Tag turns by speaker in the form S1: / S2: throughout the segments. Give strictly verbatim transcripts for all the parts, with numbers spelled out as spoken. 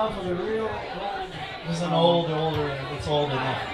S1: off of the real old.
S2: This is an old, older, it's old enough.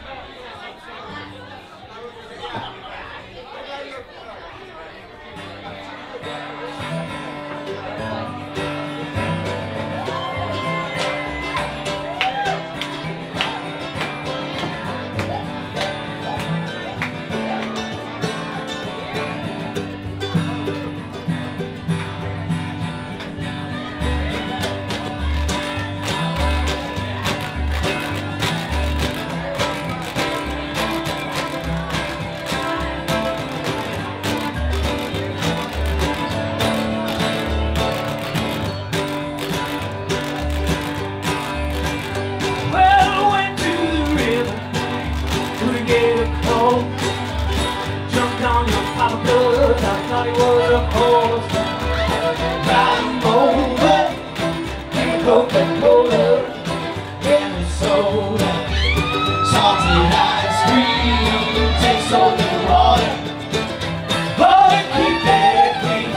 S1: I thought he was a horse. Riding over and Coca-Cola and the soda, salted ice cream, takes soda and water, but it keep that clean.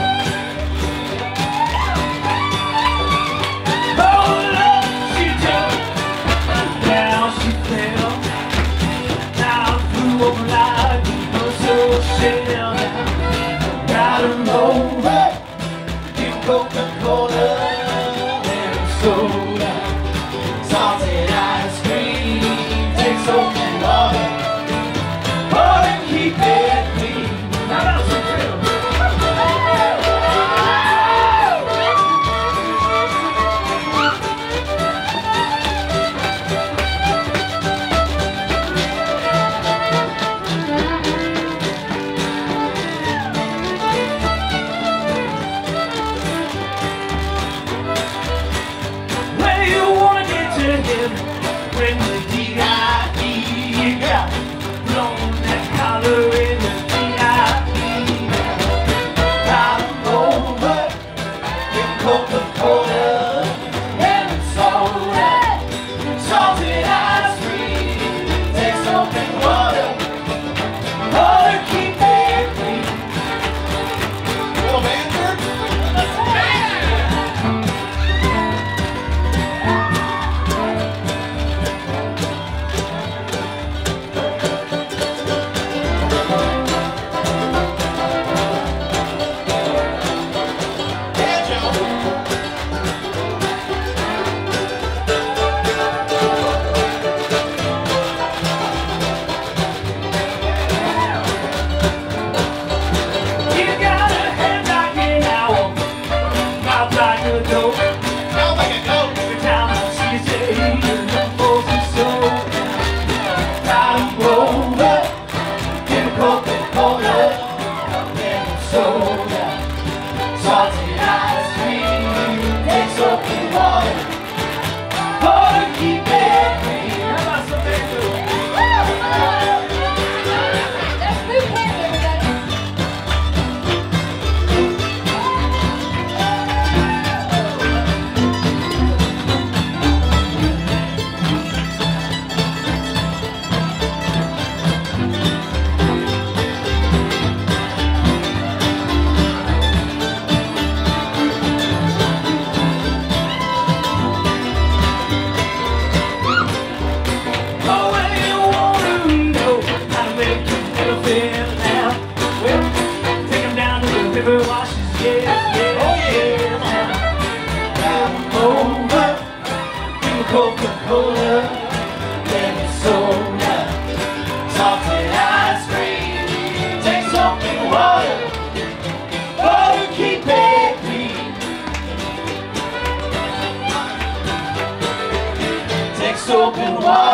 S1: Hold up, she jumped, down she fell, now flew over like a so shell. Over, give Coca-Cola and soda, salted ice cream, take soap and water, but and keep it clean. Now that's the drill. When the D I E, you got blown that collar in the D I E. Ride over, give Coca-Cola and soda, salted ice cream, take soap and water, water keep it clean. Little man. Salted ice cream, take soap and water, oh, to keep it clean. How about some big
S3: There's food candy, everybody.
S1: washes, yeah, yeah, oh yeah. Now over, give me Coca-Cola, lemon soda, salted ice cream, take soap and water, oh, to keep it clean. Take soap and water.